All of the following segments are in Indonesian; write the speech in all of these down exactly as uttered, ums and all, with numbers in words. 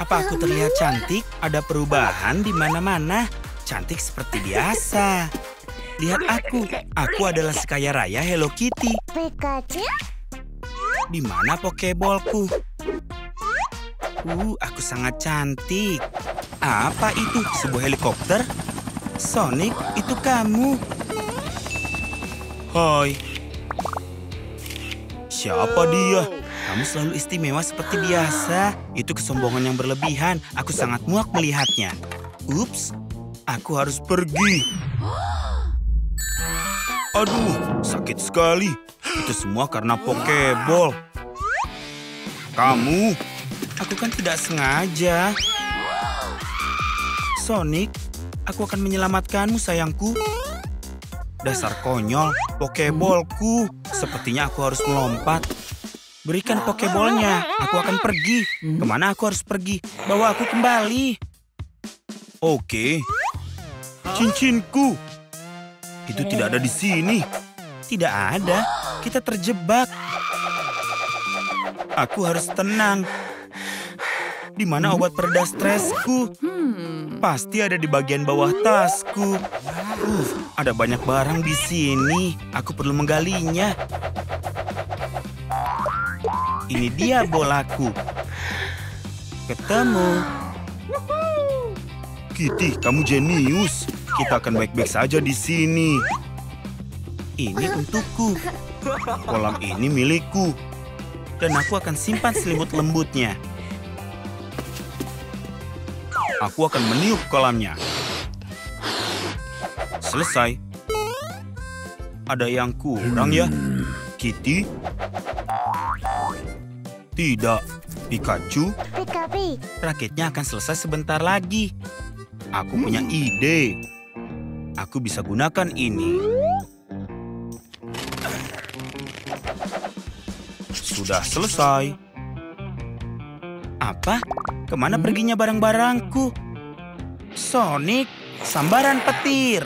Apa aku terlihat cantik? Ada perubahan di mana-mana. Cantik seperti biasa. Lihat aku. Aku adalah si kaya raya Hello Kitty. Di mana Pokeballku? Uh, aku sangat cantik. Apa itu? Sebuah helikopter? Sonic, itu kamu. Hai. Siapa dia? Kamu selalu istimewa seperti biasa. Itu kesombongan yang berlebihan. Aku sangat muak melihatnya. Ups, aku harus pergi. Aduh, sakit sekali. Itu semua karena Pokeball. Kamu, aku kan tidak sengaja. Sonic, aku akan menyelamatkanmu sayangku. Dasar konyol, Pokeballku. Sepertinya aku harus melompat. Berikan Pokeballnya, aku akan pergi. Kemana aku harus pergi? Bawa aku kembali. Oke. Cincinku. Itu tidak ada di sini. Tidak ada. Kita terjebak. Aku harus tenang. Di mana obat pereda stresku? Pasti ada di bagian bawah tasku. Uh, ada banyak barang di sini. Aku perlu menggalinya. Ini dia bolaku. Ketemu. Kitty, kamu jenius. Kita akan baik-baik saja di sini. Ini untukku. Kolam ini milikku. Dan aku akan simpan selimut lembutnya. Aku akan meniup kolamnya. Selesai. Ada yang kurang ya, Kitty? Tidak, Pikachu. Raketnya akan selesai sebentar lagi. Aku punya ide. Aku bisa gunakan ini. Sudah selesai. Apa? Kemana perginya barang-barangku? Sonic, sambaran petir.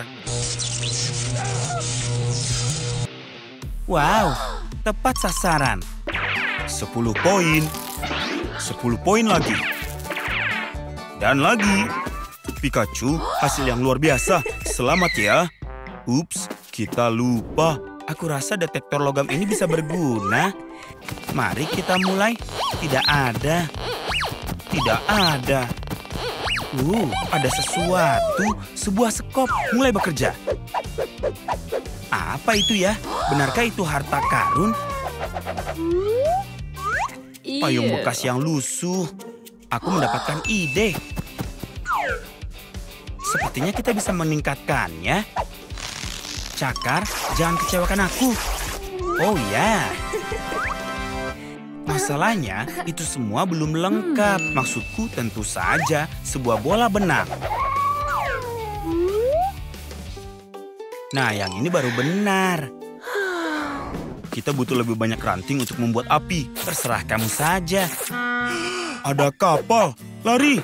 Wow, tepat sasaran. Sepuluh poin. Sepuluh poin lagi. Dan lagi. Pikachu, hasil yang luar biasa. Selamat ya. Ups, kita lupa. Aku rasa detektor logam ini bisa berguna. Mari kita mulai. Tidak ada. Tidak ada. Uh, ada sesuatu. Sebuah sekop mulai bekerja. Apa itu ya? Benarkah itu harta karun? Payung bekas yang lusuh. Aku mendapatkan ide. Sepertinya kita bisa meningkatkannya. Cakar, jangan kecewakan aku. Oh ya. Masalahnya, itu semua belum lengkap. Maksudku tentu saja sebuah bola benang. Nah, yang ini baru benar. Kita butuh lebih banyak ranting untuk membuat api. Terserah kamu saja. Ada kapal. Lari.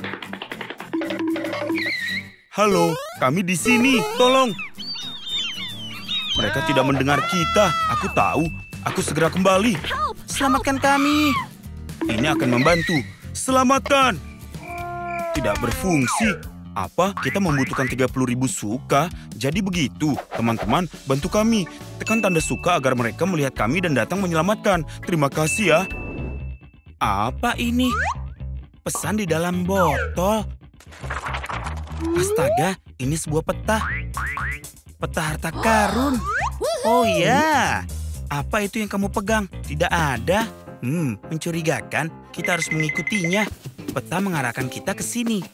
Halo, kami di sini. Tolong. Mereka tidak mendengar kita. Aku tahu. Aku segera kembali. Selamatkan kami. Ini akan membantu. Selamatkan. Tidak berfungsi. Apa? Kita membutuhkan tiga puluh ribu suka. Jadi begitu. Teman-teman, bantu kami. Tekan tanda suka agar mereka melihat kami dan datang menyelamatkan. Terima kasih ya. Apa ini? Pesan di dalam botol. Astaga, ini sebuah peta. Peta harta karun. Oh ya. Apa itu yang kamu pegang? Tidak ada. Hmm, mencurigakan. Kita harus mengikutinya. Peta mengarahkan kita ke sini.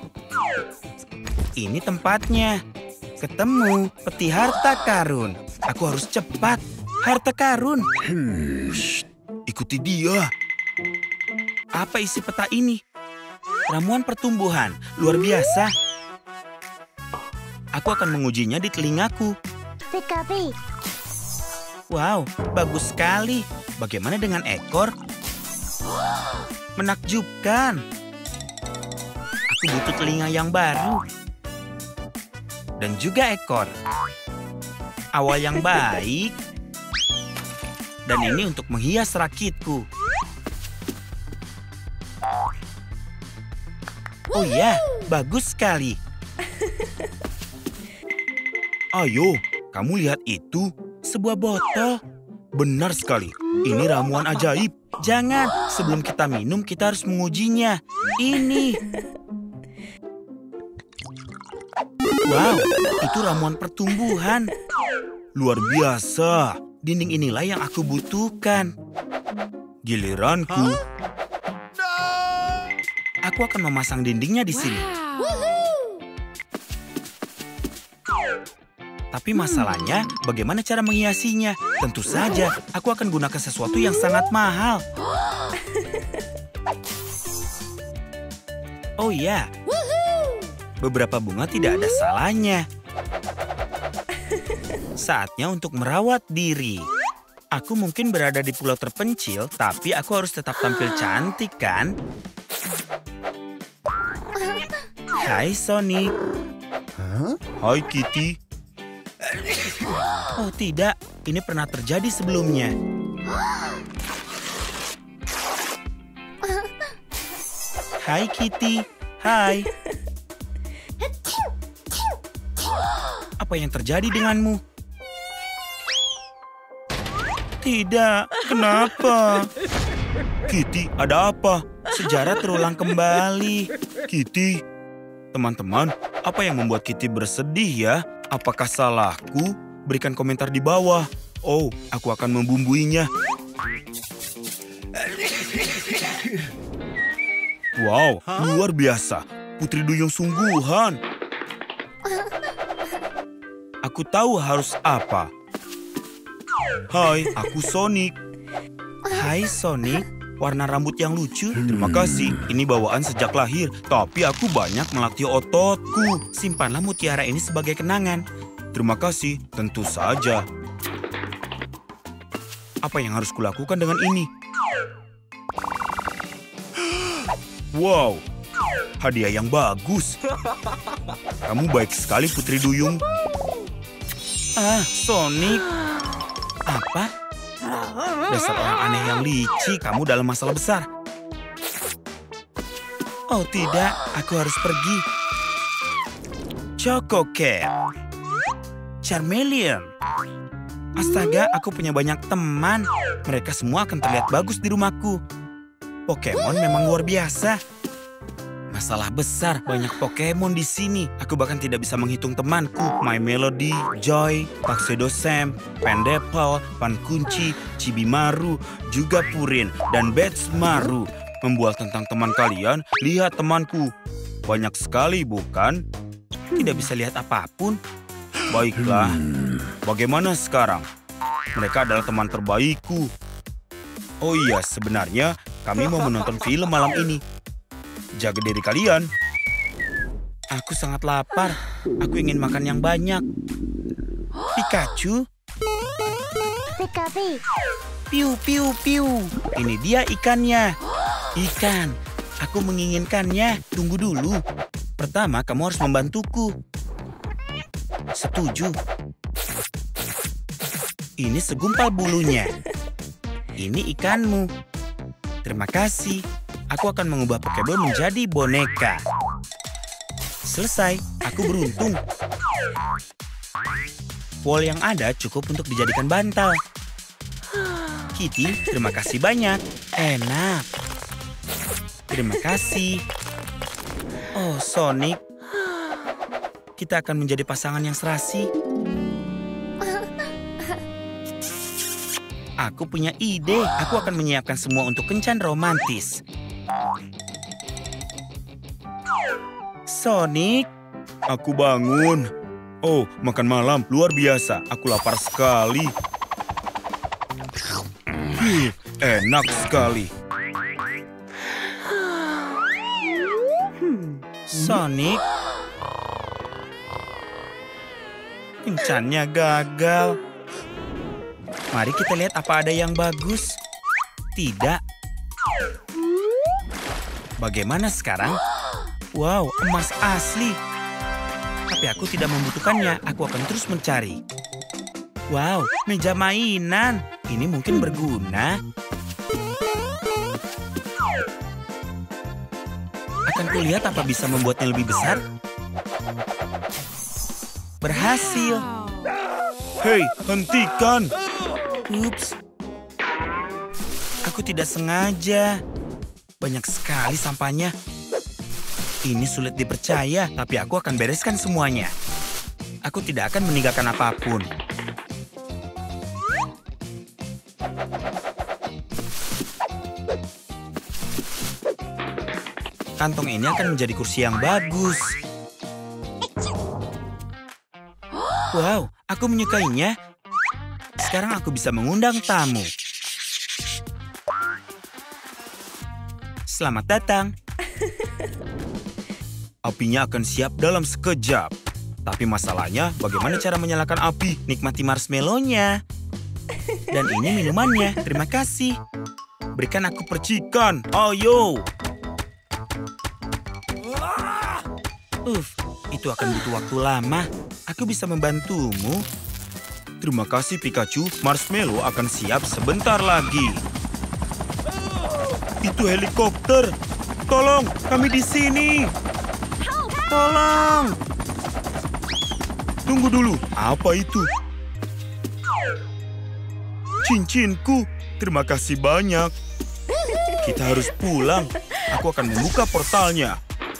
Ini tempatnya. Ketemu peti harta karun. Aku harus cepat. Harta karun. Hmm, ikuti dia. Apa isi peta ini? Ramuan pertumbuhan. Luar biasa. Aku akan mengujinya di telingaku. Wow, bagus sekali. Bagaimana dengan ekor? Menakjubkan. Aku butuh telinga yang baru. Dan juga ekor. Awal yang baik. Dan ini untuk menghias rakitku. Oh ya, bagus sekali. Ayo, kamu lihat itu. Sebuah botol. Benar sekali. Ini ramuan ajaib. Jangan, sebelum kita minum, kita harus mengujinya. Ini. Wow, itu ramuan pertumbuhan. Luar biasa. Dinding inilah yang aku butuhkan. Giliranku. Aku akan memasang dindingnya di sini. Tapi masalahnya, bagaimana cara menghiasinya? Tentu saja, aku akan gunakan sesuatu yang sangat mahal. Oh ya, beberapa bunga tidak ada salahnya. Saatnya untuk merawat diri. Aku mungkin berada di pulau terpencil, tapi aku harus tetap tampil cantik, kan? Hai, Sonic. Hai, Kitty. Oh tidak, ini pernah terjadi sebelumnya. Hai Kitty, hai. Apa yang terjadi denganmu? Tidak, kenapa? Kitty, ada apa? Sejarah terulang kembali. Kitty, teman-teman, apa yang membuat Kitty bersedih ya? Apakah salahku? Berikan komentar di bawah. Oh, aku akan membumbuinya. Wow, luar biasa. Putri Duyung sungguhan. Aku tahu harus apa. Hai, aku Sonic. Hai Sonic, warna rambut yang lucu. Terima kasih, ini bawaan sejak lahir. Tapi aku banyak melatih ototku. Simpanlah mutiara ini sebagai kenangan. Terima kasih, tentu saja. Apa yang harus kulakukan dengan ini? Wow, hadiah yang bagus. Kamu baik sekali, Putri Duyung. Ah, Sonic. Apa? Dasar orang aneh yang licik, kamu dalam masalah besar. Oh tidak, aku harus pergi. Choco Cat. Charmeleon. Astaga, aku punya banyak teman. Mereka semua akan terlihat bagus di rumahku. Pokemon memang luar biasa. Masalah besar, banyak Pokemon di sini. Aku bahkan tidak bisa menghitung temanku. My Melody, Joy, Tuxedo Sam, Pendepal, Pankunci, Chibimaru, juga Purin, dan Betsmaru. Membual tentang teman kalian, lihat temanku. Banyak sekali, bukan? Tidak bisa lihat apapun. Baiklah, bagaimana sekarang? Mereka adalah teman terbaikku. Oh iya, sebenarnya kami mau menonton film malam ini. Jaga diri kalian. Aku sangat lapar. Aku ingin makan yang banyak. Pikachu. Pikachu. Piu, piu, piu. Ini dia ikannya. Ikan. Aku menginginkannya. Tunggu dulu. Pertama, kamu harus membantuku. Setuju. Ini segumpal bulunya. Ini ikanmu. Terima kasih. Aku akan mengubah Pokeball menjadi boneka. Selesai. Aku beruntung. Wall yang ada cukup untuk dijadikan bantal. Kitty, terima kasih banyak. Enak. Terima kasih. Oh, Sonic. Kita akan menjadi pasangan yang serasi. Aku punya ide. Aku akan menyiapkan semua untuk kencan romantis. Sonic. Aku bangun. Oh, makan malam. Luar biasa. Aku lapar sekali. Hmm, enak sekali. Sonic. Kencannya gagal. Mari kita lihat apa ada yang bagus. Tidak. Bagaimana sekarang? Wow, emas asli. Tapi aku tidak membutuhkannya. Aku akan terus mencari. Wow, meja mainan. Ini mungkin berguna. Aku Akan kulihat apa bisa membuatnya lebih besar. Berhasil. Hei, hentikan. Ups. Aku tidak sengaja. Banyak sekali sampahnya. Ini sulit dipercaya, tapi aku akan bereskan semuanya. Aku tidak akan meninggalkan apapun. Kantong ini akan menjadi kursi yang bagus. Wow, aku menyukainya. Sekarang aku bisa mengundang tamu. Selamat datang. Apinya akan siap dalam sekejap. Tapi masalahnya, bagaimana cara menyalakan api? Nikmati marshmallow-nya. Dan ini minumannya. Terima kasih. Berikan aku percikan. Ayo. Uff, itu akan butuh waktu lama. Aku bisa membantumu. Terima kasih, Pikachu. Marshmallow akan siap sebentar lagi. Itu helikopter. Tolong, kami di sini. Tolong. Tunggu dulu, apa itu? Cincinku. Terima kasih banyak. Kita harus pulang. Aku akan membuka portalnya.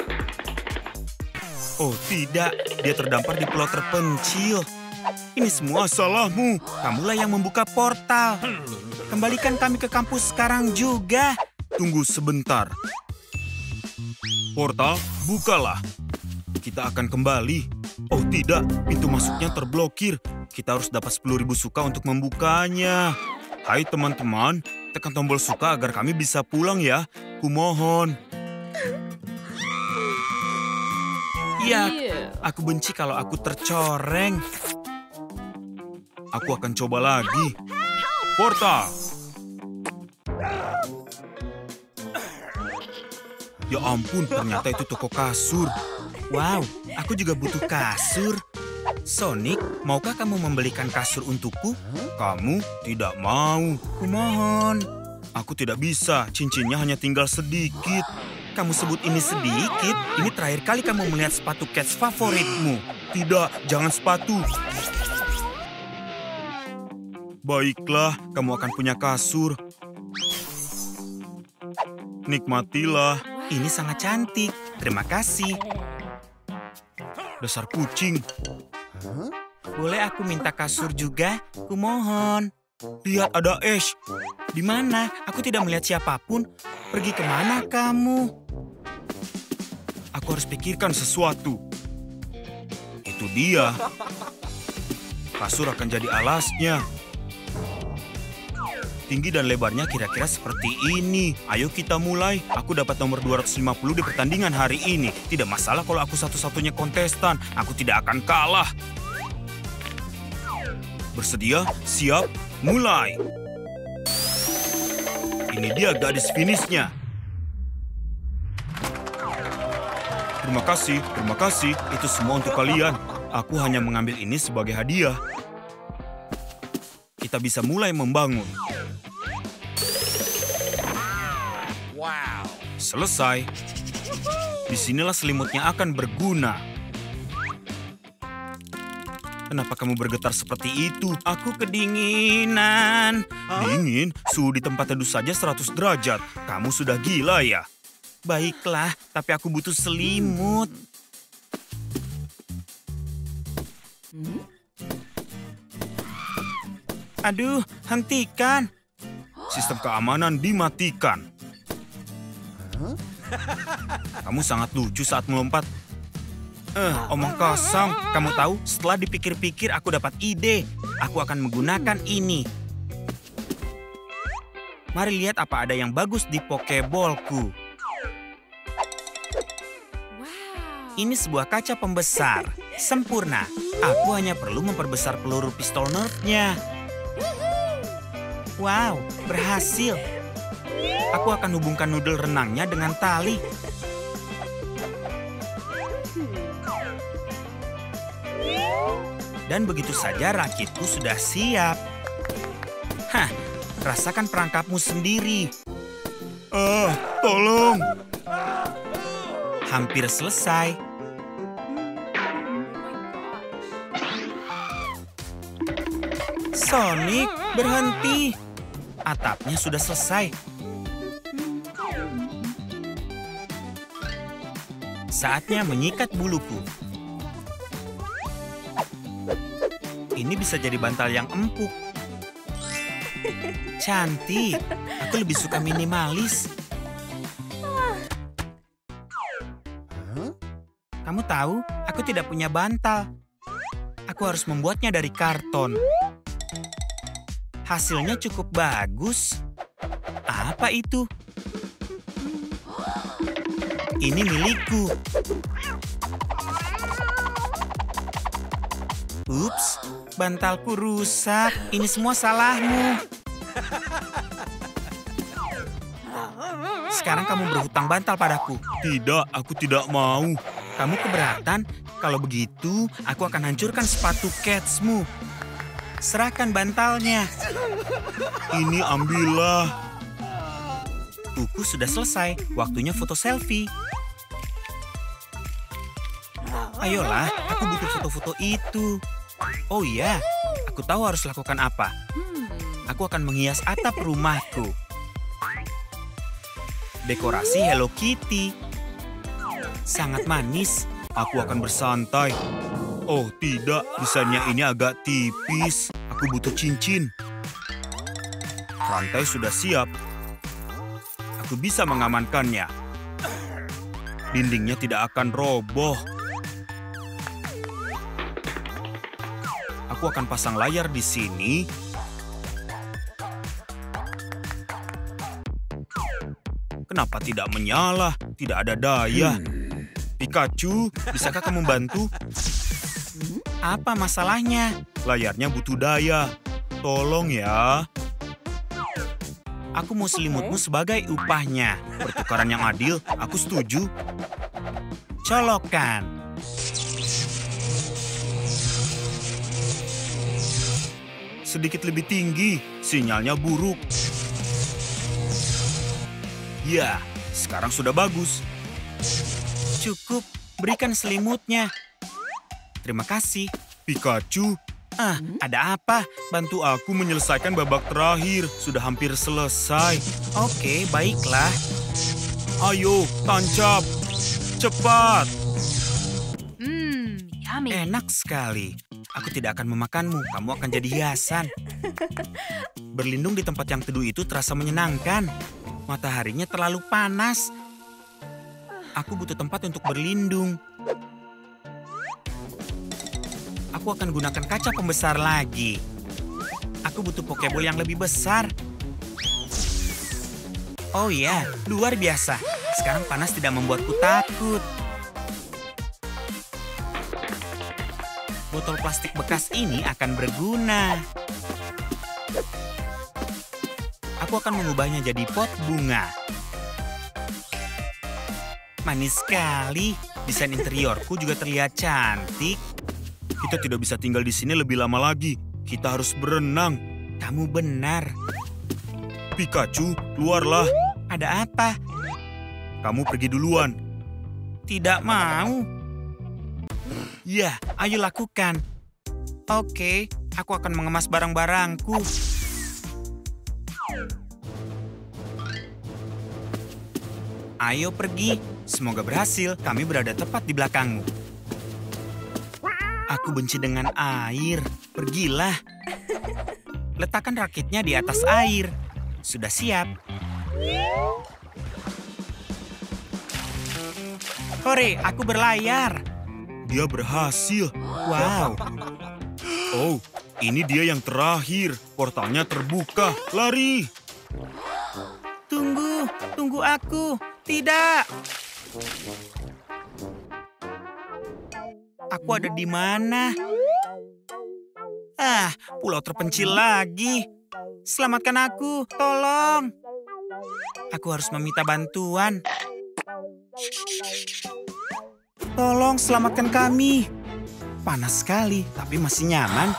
Oh tidak, dia terdampar di pulau terpencil. Ini semua salahmu. Kamulah yang membuka portal. Kembalikan kami ke kampus sekarang juga. Tunggu sebentar. Portal, bukalah. Kita akan kembali. Oh tidak, pintu masuknya terblokir. Kita harus dapat sepuluh ribu suka untuk membukanya. Hai teman-teman, tekan tombol suka agar kami bisa pulang ya. Kumohon. Ya, aku benci kalau aku tercoreng. Aku akan coba lagi. Portal. Ya ampun, ternyata itu toko kasur. Wow, aku juga butuh kasur. Sonic, maukah kamu membelikan kasur untukku? Kamu tidak mau. Kumohon. Aku tidak bisa, cincinnya hanya tinggal sedikit. Kamu sebut ini sedikit? Ini terakhir kali kamu melihat sepatu Cats favoritmu. Tidak, jangan sepatu. Baiklah, kamu akan punya kasur. Nikmatilah. Ini sangat cantik. Terima kasih. Dasar kucing. Boleh aku minta kasur juga? Kumohon. Lihat, ada Ash. Di mana? Aku tidak melihat siapapun. Pergi kemana kamu? Aku harus pikirkan sesuatu. Itu dia. Kasur akan jadi alasnya. Tinggi dan lebarnya kira-kira seperti ini. Ayo kita mulai. Aku dapat nomor dua ratus lima puluh di pertandingan hari ini. Tidak masalah kalau aku satu-satunya kontestan. Aku tidak akan kalah. Bersedia? Siap? Mulai. Ini dia gadis finishnya. Terima kasih, terima kasih. Itu semua untuk kalian. Aku hanya mengambil ini sebagai hadiah. Kita bisa mulai membangun. Wow. Selesai. Disinilah selimutnya akan berguna. Kenapa kamu bergetar seperti itu? Aku kedinginan. Dingin? Suhu di tempat teduh saja seratus derajat. Kamu sudah gila ya? Baiklah, tapi aku butuh selimut. Aduh, hentikan. Sistem keamanan dimatikan. Kamu sangat lucu saat melompat. Eh, omong kosong. Kamu tahu, setelah dipikir-pikir aku dapat ide. Aku akan menggunakan ini. Mari lihat apa ada yang bagus di Pokeballku. Ini sebuah kaca pembesar. Sempurna. Aku hanya perlu memperbesar peluru pistol nerfnya. Wow, berhasil. Aku akan hubungkan noodle renangnya dengan tali. Dan begitu saja rakitku sudah siap. Hah, rasakan perangkapmu sendiri. Ah, tolong. Hampir selesai. Sonic, berhenti. Atapnya sudah selesai. Saatnya menyikat buluku. Ini bisa jadi bantal yang empuk. Cantik. Aku lebih suka minimalis. Kamu tahu, aku tidak punya bantal. Aku harus membuatnya dari karton. Hasilnya cukup bagus. Apa itu? Ini milikku. Ups, bantalku rusak. Ini semua salahmu. Sekarang kamu berhutang bantal padaku. Tidak, aku tidak mau. Kamu keberatan? Kalau begitu, aku akan hancurkan sepatu Catsmu. Serahkan bantalnya. Ini ambillah. Buku sudah selesai. Waktunya foto selfie. Ayolah, aku butuh foto-foto itu. Oh iya, aku tahu harus lakukan apa. Aku akan menghias atap rumahku. Dekorasi Hello Kitty. Sangat manis. Aku akan bersantai. Oh tidak, desainnya ini agak tipis. Aku butuh cincin. Rantai sudah siap. Aku bisa mengamankannya. Dindingnya tidak akan roboh. Aku akan pasang layar di sini. Kenapa tidak menyala? Tidak ada daya. Pikachu, bisakah kamu bantu? Apa masalahnya? Layarnya butuh daya. Tolong ya. Aku mau selimutmu sebagai upahnya. Pertukaran yang adil, aku setuju. Colokan. Sedikit lebih tinggi, sinyalnya buruk. Ya, sekarang sudah bagus. Cukup, berikan selimutnya. Terima kasih. Pikachu, Ah, ada apa? bantu aku menyelesaikan babak terakhir. Sudah hampir selesai. Oke, baiklah. Ayo, tancap. Cepat. Hmm, yummy. Enak sekali. Aku tidak akan memakanmu. Kamu akan jadi hiasan. Berlindung di tempat yang teduh itu terasa menyenangkan. Mataharinya terlalu panas. Aku butuh tempat untuk berlindung. Aku akan gunakan kaca pembesar lagi. Aku butuh Pokeball yang lebih besar. Oh ya, luar biasa. Sekarang panas tidak membuatku takut. Botol plastik bekas ini akan berguna. Aku akan mengubahnya jadi pot bunga. Manis sekali. Desain interiorku juga terlihat cantik. Kita tidak bisa tinggal di sini lebih lama lagi. Kita harus berenang. Kamu benar. Pikachu, keluarlah. Ada apa? Kamu pergi duluan. Tidak mau. Ya, ayo lakukan. Oke, aku akan mengemas barang-barangku. Ayo pergi. Semoga berhasil. Kami berada tepat di belakangmu. Aku benci dengan air. Pergilah. Letakkan rakitnya di atas air. Sudah siap. Hore, aku berlayar. Dia berhasil. Wow. Oh, ini dia yang terakhir. Portalnya terbuka. Lari. Tunggu, tunggu aku. Tidak. Aku ada di mana? Ah, pulau terpencil lagi. Selamatkan aku, tolong. Aku harus meminta bantuan. Tolong selamatkan kami. Panas sekali, tapi masih nyaman.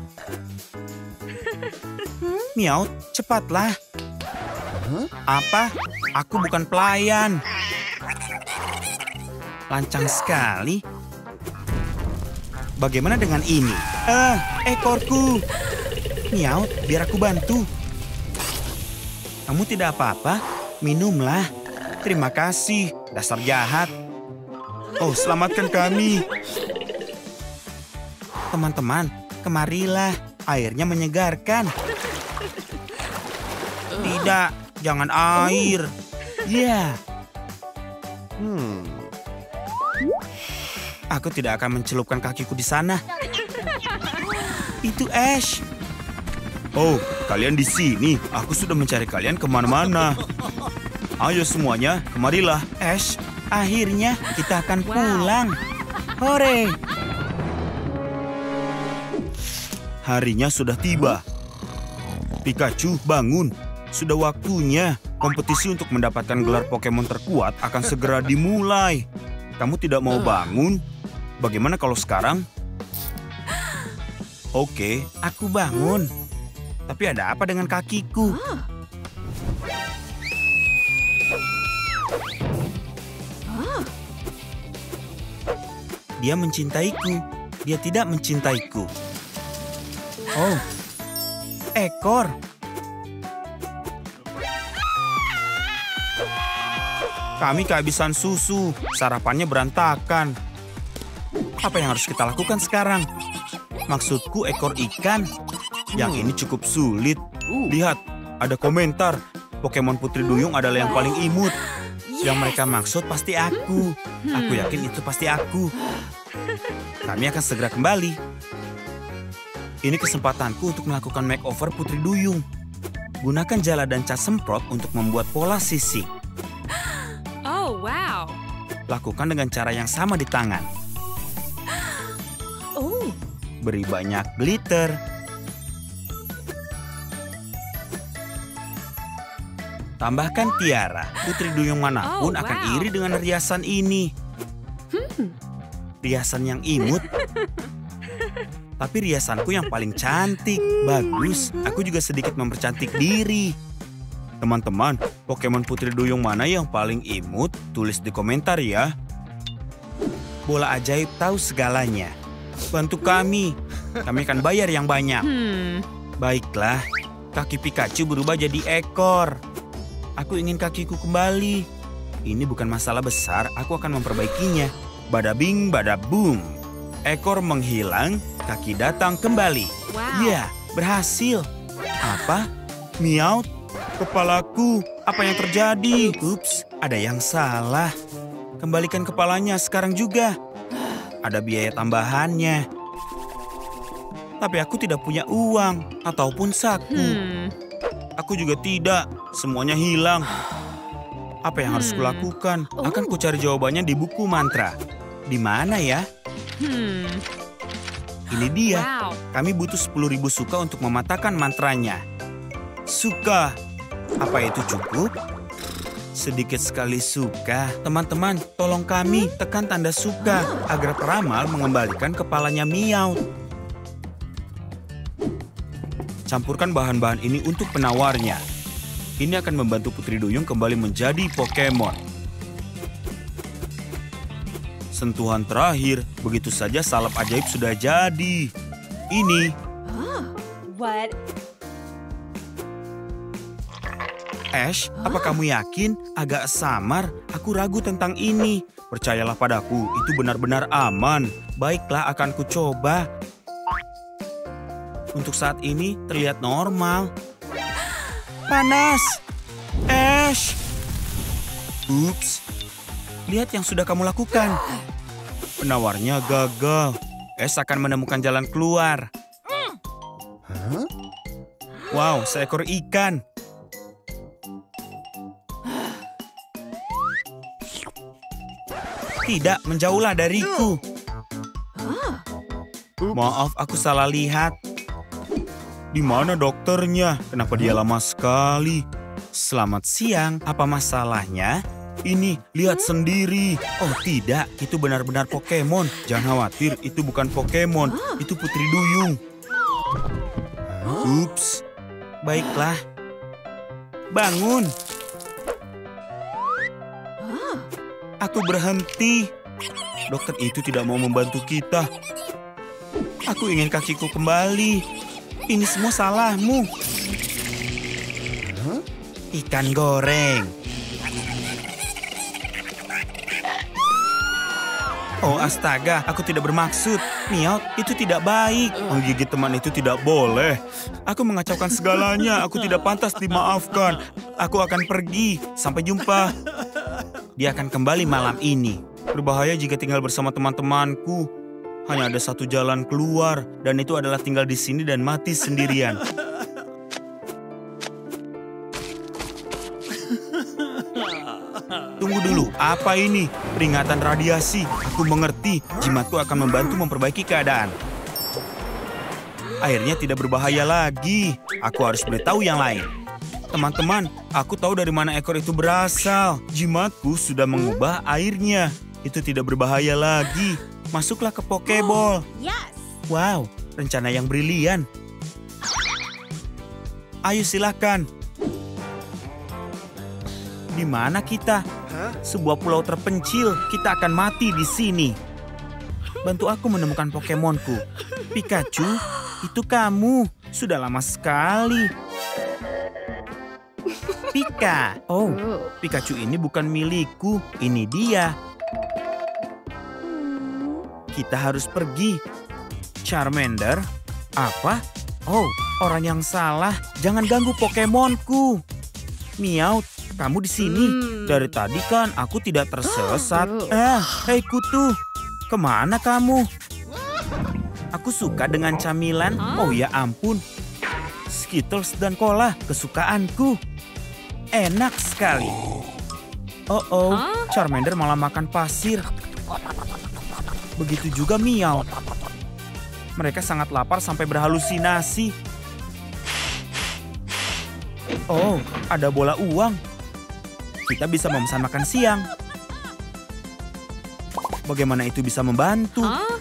Miau, cepatlah. Apa? Aku bukan pelayan. lancang sekali. Bagaimana dengan ini? Ah, ekorku. Miau, biar aku bantu. Kamu tidak apa-apa? Minumlah. Terima kasih, dasar jahat. Oh, selamatkan kami. Teman-teman, kemarilah. Airnya menyegarkan. Tidak, jangan air. Ya. Hmm. Aku tidak akan mencelupkan kakiku di sana. Itu Ash. Oh, kalian di sini. Aku sudah mencari kalian kemana-mana. Ayo semuanya, kemarilah. Ash, akhirnya kita akan pulang. Hore! Harinya sudah tiba. Pikachu, bangun. Sudah waktunya. Kompetisi untuk mendapatkan gelar Pokemon terkuat akan segera dimulai. Kamu tidak mau bangun? Bagaimana kalau sekarang? Oke, aku bangun. Tapi ada apa dengan kakiku? Dia mencintaiku. Dia tidak mencintaiku. Oh, ekor. Kami kehabisan susu. Sarapannya berantakan. Apa yang harus kita lakukan sekarang? Maksudku ekor ikan. Yang ini cukup sulit. Lihat, ada komentar. Pokemon Putri Duyung adalah yang paling imut. Yang mereka maksud pasti aku. Aku yakin itu pasti aku. Kami akan segera kembali. Ini kesempatanku untuk melakukan makeover Putri Duyung. Gunakan jala dan cat semprot untuk membuat pola sisik. Oh, wow. Lakukan dengan cara yang sama di tangan. Oh. Beri banyak glitter. Tambahkan tiara. Putri Duyung manapun Oh, akan wow. iri dengan riasan ini. Riasan yang imut. Tapi riasanku yang paling cantik. Bagus. Aku juga sedikit mempercantik diri. teman-teman, Pokemon Putri Duyung mana yang paling imut? Tulis di komentar ya. Bola ajaib tahu segalanya. Bantu kami. Kami akan bayar yang banyak. Hmm. Baiklah. Kaki Pikachu berubah jadi ekor. Aku ingin kakiku kembali. Ini bukan masalah besar. Aku akan memperbaikinya. Bada bing, bada boom. Ekor menghilang, kaki datang kembali. Wow. Ya, berhasil. Apa? Miau, kepalaku. Apa yang terjadi? Ups, ada yang salah. Kembalikan kepalanya sekarang juga. Ada biaya tambahannya. Tapi aku tidak punya uang ataupun saku. Hmm. Aku juga tidak. Semuanya hilang. Apa yang harus Hmm. kulakukan? Akan Oh. kucari jawabannya di buku mantra. Di mana ya? Hmm. Ini dia. Wow. Kami butuh sepuluh ribu suka untuk mematahkan mantranya. Suka. Apa itu cukup? Sedikit sekali suka. Teman-teman, tolong kami tekan tanda suka agar peramal mengembalikan kepalanya Miau. Campurkan bahan-bahan ini untuk penawarnya. Ini akan membantu Putri Duyung kembali menjadi Pokemon. Sentuhan terakhir, begitu saja salep ajaib sudah jadi. Ini. What? Ash, apa kamu yakin? Agak samar. Aku ragu tentang ini. Percayalah padaku, itu benar-benar aman. Baiklah, akan ku coba. Untuk saat ini terlihat normal. Panas! Ash! Ups. Lihat yang sudah kamu lakukan. Penawarnya gagal. Ash akan menemukan jalan keluar. Wow, seekor ikan. Tidak, menjauhlah dariku. Maaf, aku salah lihat. Di mana dokternya? Kenapa dia lama sekali? Selamat siang, apa masalahnya? Ini, lihat sendiri. Oh tidak, itu benar-benar Pokemon. Jangan khawatir, itu bukan Pokemon. Itu Putri Duyung. Ups. Baiklah. Bangun. Aku berhenti. Dokter itu tidak mau membantu kita. Aku ingin kakiku kembali. Ini semua salahmu. Ikan goreng. Oh astaga, aku tidak bermaksud. Meow, itu tidak baik. Menggigit teman itu tidak boleh. Aku mengacaukan segalanya. Aku tidak pantas dimaafkan. Aku akan pergi. Sampai jumpa. Dia akan kembali malam ini. Berbahaya jika tinggal bersama teman-temanku. Hanya ada satu jalan keluar. Dan itu adalah tinggal di sini dan mati sendirian. Tunggu dulu, apa ini? Peringatan radiasi. Aku mengerti, jimatku akan membantu memperbaiki keadaan. Airnya tidak berbahaya lagi. Aku harus beritahu yang lain. Teman-teman, aku tahu dari mana ekor itu berasal. Jimatku sudah mengubah airnya. Itu tidak berbahaya lagi. Masuklah ke Pokeball. Yes. Wow, rencana yang brilian. Ayo silakan. Di mana kita? Sebuah pulau terpencil. Kita akan mati di sini. Bantu aku menemukan Pokemonku. Pikachu, itu kamu. Sudah lama sekali. Pika. Oh, Pikachu ini bukan milikku. Ini dia. Kita harus pergi. Charmander? Apa? Oh, orang yang salah. Jangan ganggu Pokemonku. Meowth. Kamu di sini. Dari tadi kan aku tidak tersesat. Eh, hei kutu. Kemana kamu? Aku suka dengan camilan. Oh ya ampun. Skittles dan cola kesukaanku. Enak sekali. Oh oh, Charmander malah makan pasir. Begitu juga Meowth. Mereka sangat lapar sampai berhalusinasi. Oh, ada bola uang. Kita bisa memesan makan siang. Bagaimana itu bisa membantu? Huh?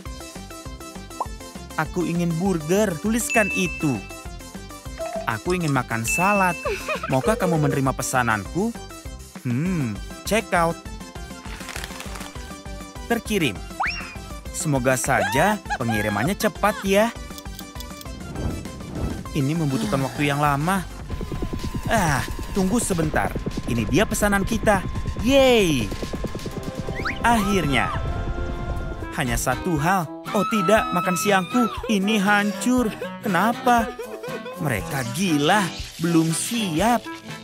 Aku ingin burger, tuliskan itu. Aku ingin makan salad. Maukah kamu menerima pesananku? Hmm, check out. Terkirim. Semoga saja pengirimannya cepat ya. Ini membutuhkan waktu yang lama. Ah, tunggu sebentar. Ini dia pesanan kita. Yeay! Akhirnya. Hanya satu hal. Oh tidak, makan siangku ini hancur. Kenapa? Mereka gila, belum siap.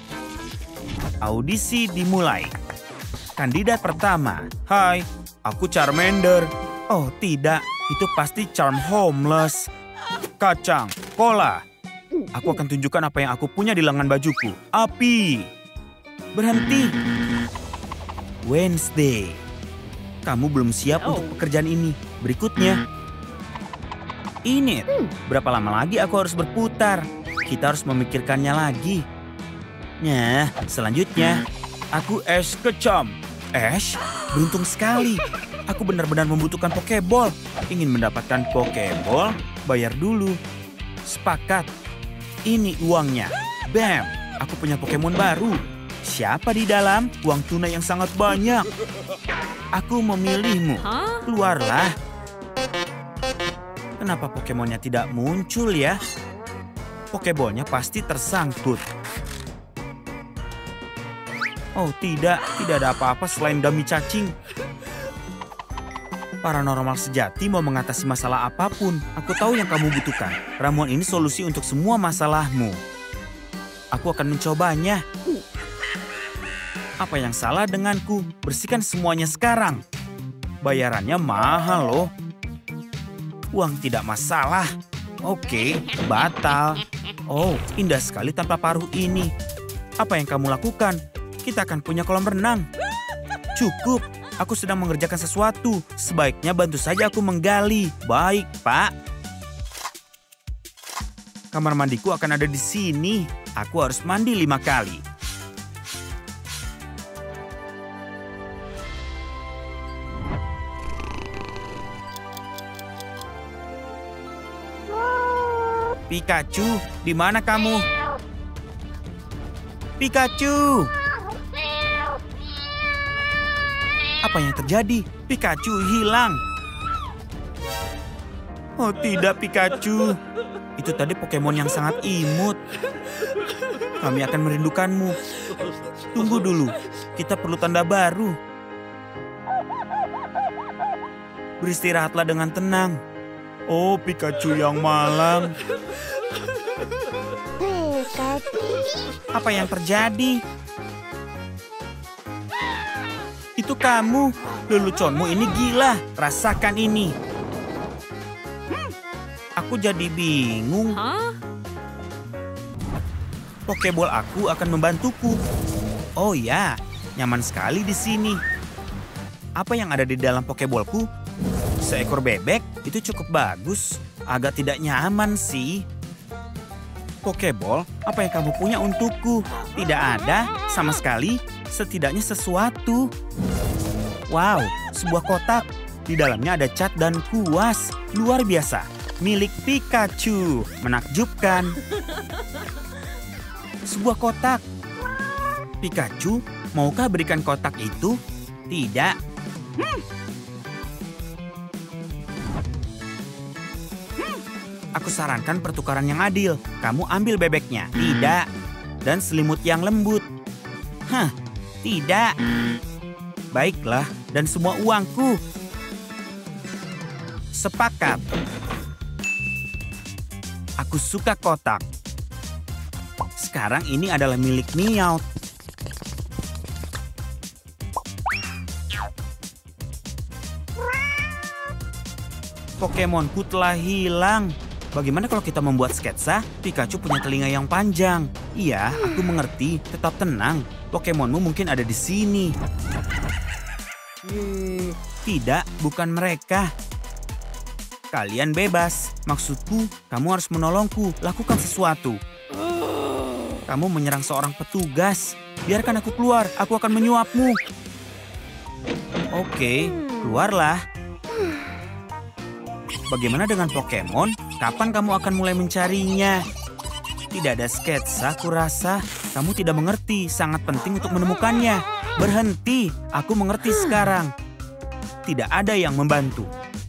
Audisi dimulai. Kandidat pertama. Hai, aku Charmander. Oh tidak, itu pasti Charm Homeless. Kacang, cola. Aku akan tunjukkan apa yang aku punya di lengan bajuku. Api. Berhenti. Wednesday. Kamu belum siap untuk pekerjaan ini. Berikutnya. Ini. Berapa lama lagi aku harus berputar? Kita harus memikirkannya lagi. Nah, selanjutnya. Aku Ash Ketchum. Ash? Beruntung sekali. Aku benar-benar membutuhkan Pokeball. Ingin mendapatkan Pokeball? Bayar dulu. Sepakat. Ini uangnya. Bam! Aku punya Pokemon baru. Siapa di dalam? Uang tunai yang sangat banyak. Aku memilihmu. Keluarlah. Kenapa Pokemonnya tidak muncul ya? Pokeballnya pasti tersangkut. Oh tidak, tidak ada apa-apa selain dummy cacing. Paranormal sejati mau mengatasi masalah apapun. Aku tahu yang kamu butuhkan. Ramuan ini solusi untuk semua masalahmu. Aku akan mencobanya. Apa yang salah denganku? Bersihkan semuanya sekarang. Bayarannya mahal loh. Uang tidak masalah. Oke, batal. Oh, indah sekali tanpa paruh ini. Apa yang kamu lakukan? Kita akan punya kolam renang. Cukup, aku sedang mengerjakan sesuatu. Sebaiknya bantu saja aku menggali. Baik, Pak. Kamar mandiku akan ada di sini. Aku harus mandi lima kali. Pikachu, di mana kamu? Pikachu! Apa yang terjadi? Pikachu hilang. Oh tidak, Pikachu. Itu tadi Pokemon yang sangat imut. Kami akan merindukanmu. Tunggu dulu, kita perlu tanda baru. Beristirahatlah dengan tenang. Oh, Pikachu yang malang. Pikachu. Apa yang terjadi? Itu kamu. Leluconmu ini gila. Rasakan ini. Aku jadi bingung. Huh? Pokeball aku akan membantuku. Oh ya, nyaman sekali di sini. Apa yang ada di dalam Pokeballku? Seekor bebek, itu cukup bagus. Agak tidak nyaman sih. Pokeball, apa yang kamu punya untukku? Tidak ada, sama sekali. Setidaknya sesuatu. Wow, sebuah kotak. Di dalamnya ada cat dan kuas. Luar biasa. Milik Pikachu. Menakjubkan. Sebuah kotak. Pikachu, maukah berikan kotak itu? Tidak. Hmm. Aku sarankan pertukaran yang adil. Kamu ambil bebeknya. Tidak. Dan selimut yang lembut. Hah, tidak. Baiklah, dan semua uangku. Sepakat. Aku suka kotak. Sekarang ini adalah milik Meowth. Pokemonku telah hilang. Bagaimana kalau kita membuat sketsa? Pikachu punya telinga yang panjang. Iya, aku mengerti. Tetap tenang. Pokemonmu mungkin ada di sini. Tidak, bukan mereka. Kalian bebas. Maksudku, kamu harus menolongku. Lakukan sesuatu. Kamu menyerang seorang petugas. Biarkan aku keluar. Aku akan menyuapmu. Oke, keluarlah. Bagaimana dengan Pokemon? Kapan kamu akan mulai mencarinya? Tidak ada sketsa, aku rasa. Kamu tidak mengerti. Sangat penting untuk menemukannya. Berhenti. Aku mengerti sekarang. Tidak ada yang membantu.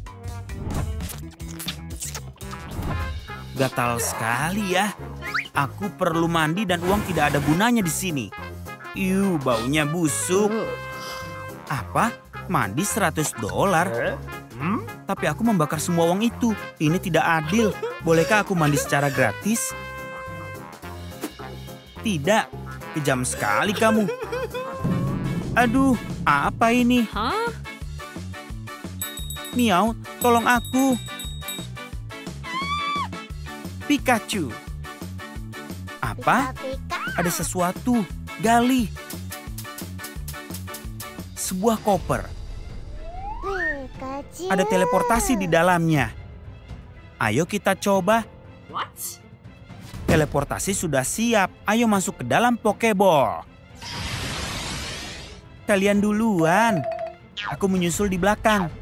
Gatal sekali ya. Aku perlu mandi dan uang tidak ada gunanya di sini. Iu, baunya busuk. Apa? Mandi seratus dolar? Hmm? Tapi aku membakar semua uang itu. Ini tidak adil. Bolehkah aku mandi secara gratis? Tidak. Kejam sekali kamu. Aduh, apa ini? Huh? Meowth, tolong aku. Pikachu. Apa? Ada sesuatu. Gali. Sebuah koper. Pikachu. Ada teleportasi di dalamnya. Ayo kita coba. What? Teleportasi sudah siap. Ayo masuk ke dalam Pokeball. Kalian duluan. Aku menyusul di belakang.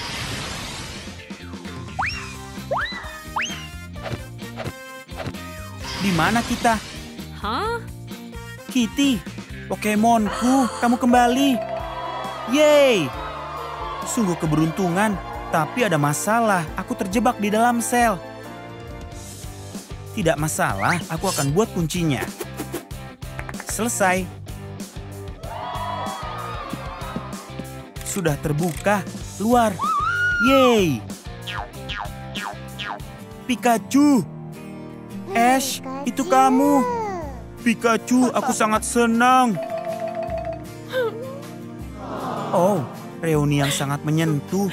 Di mana kita? Huh? Kitty, Pokemonku, kamu kembali. Yeay! Sungguh keberuntungan, tapi ada masalah. Aku terjebak di dalam sel. Tidak masalah, aku akan buat kuncinya. Selesai. Sudah terbuka, luar. Yeay! Pikachu! Ash, itu kamu. Pikachu, aku sangat senang. Oh, reuni yang sangat menyentuh.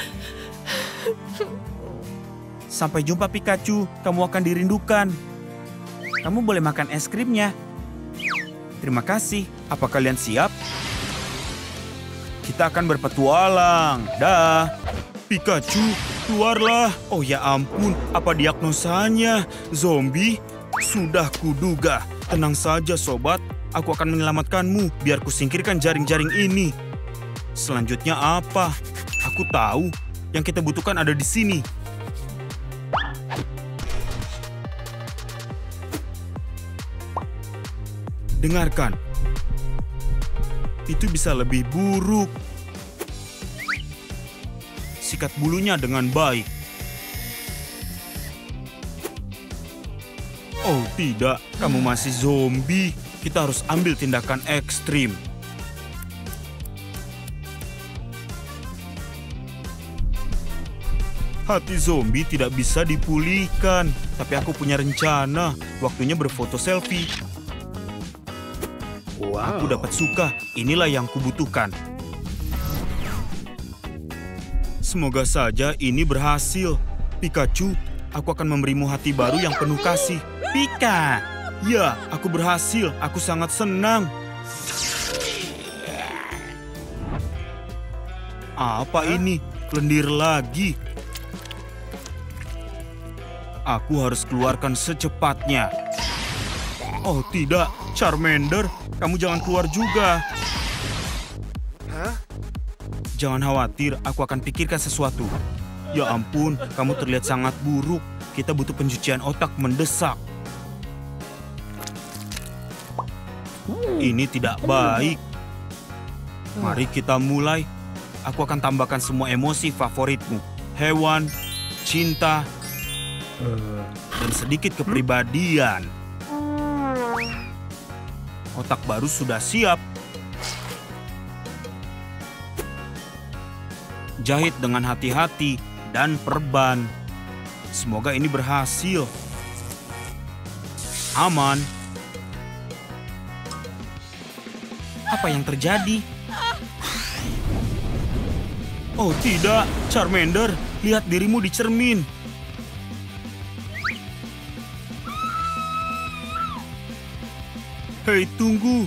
Sampai jumpa Pikachu, kamu akan dirindukan. Kamu boleh makan es krimnya. Terima kasih. Apa kalian siap? Kita akan berpetualang. Dah. Pikachu, keluarlah. Oh ya ampun, apa diagnosanya? Zombie? Sudah kuduga. Tenang saja sobat, aku akan menyelamatkanmu biar kusingkirkan jaring-jaring ini. Selanjutnya apa? Aku tahu, yang kita butuhkan ada di sini. Dengarkan. Itu bisa lebih buruk. sikat bulunya dengan baik. Oh tidak, kamu masih zombie. Kita harus ambil tindakan ekstrim. Hati zombie tidak bisa dipulihkan. Tapi aku punya rencana. Waktunya berfoto selfie. Aku dapat suka. Inilah yang kubutuhkan. Semoga saja ini berhasil. Pikachu, aku akan memberimu hati baru yang penuh kasih. Pika! Ya, aku berhasil. Aku sangat senang. Apa ini? Lendir lagi. Aku harus keluarkan secepatnya. Oh tidak, Charmander, kamu jangan keluar juga. Jangan khawatir, aku akan pikirkan sesuatu. Ya ampun, kamu terlihat sangat buruk. Kita butuh pencucian otak mendesak. Ini tidak baik. Mari kita mulai. Aku akan tambahkan semua emosi favoritmu. Hewan, cinta, dan sedikit kepribadian. Otak baru sudah siap. Jahit dengan hati-hati dan perban. Semoga ini berhasil. Aman. Apa yang terjadi? Oh tidak, Charmander, lihat dirimu di cermin. Hei, tunggu.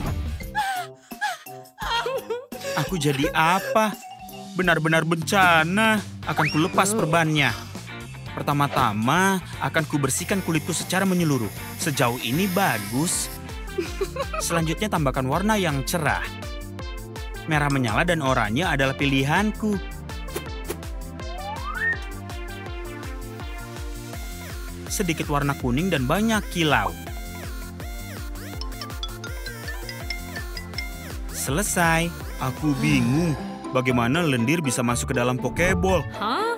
Aku jadi apa? Benar-benar bencana. Akan kulepas perbannya. Pertama-tama, akan kubersihkan kulitku secara menyeluruh. Sejauh ini bagus. Selanjutnya tambahkan warna yang cerah. Merah menyala dan oranye adalah pilihanku. Sedikit warna kuning dan banyak kilau. Selesai. Aku bingung bagaimana lendir bisa masuk ke dalam Pokeball. Huh?